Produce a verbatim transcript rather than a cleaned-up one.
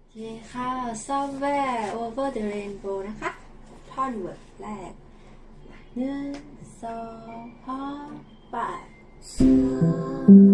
โอเคค่ะ Somewhere Over the Rainbow นะคะท่อนเวิร์ดแรกหนึ่งสองสามไป